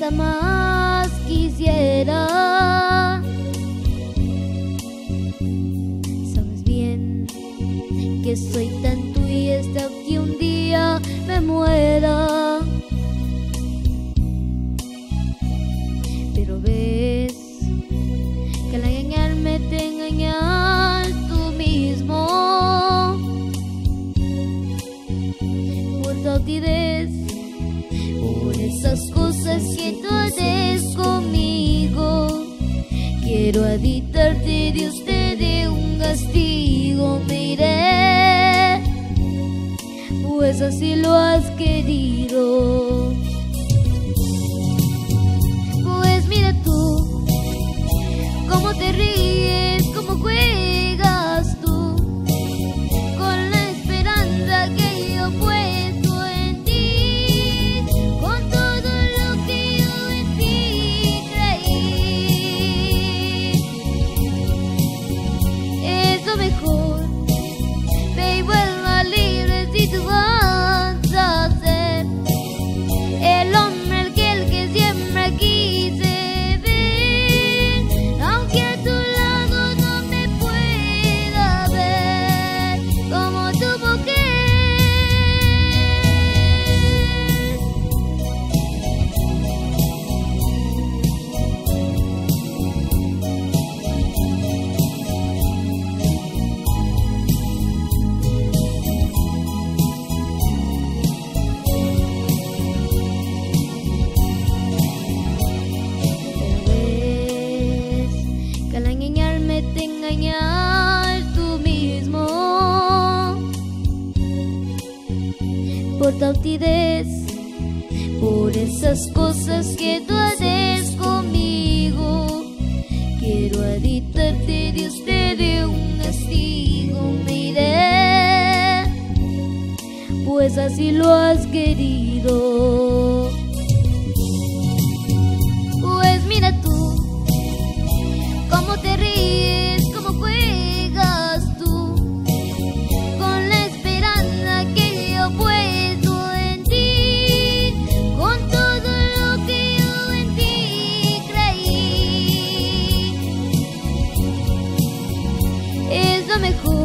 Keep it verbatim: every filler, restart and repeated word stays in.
hasta más quisiera. Sabes bien que soy tan tuya hasta que un día me muera. Pero ves que al engañarme te engañas tú mismo. Por tu altivez, por esas cosas que tú haces conmigo, quiero adictarte, Dios te dé un castigo. Miré, pues así lo has querido. Pues mira tú, cómo te ríes, cómo juegas tú con la esperanza que yo he puesto en ti, con todo lo que yo en ti creí. Es lo mejor, ve y vuelva libre si tú vas a ser el hombre, aquel que siempre quise ver, aunque a tu lado no me pueda ver como tu mujer. Que al engañarme te engañas tú mismo. Por tu altivez, por esas cosas que tú haces conmigo, quiero adictarte, Dios te dé un castigo. Miré, pues así lo has querido. Pues mira tú, cómo te ríes, cómo juegas tú con la esperanza que yo he puesto en ti, con todo lo que yo en ti creí. Es lo mejor,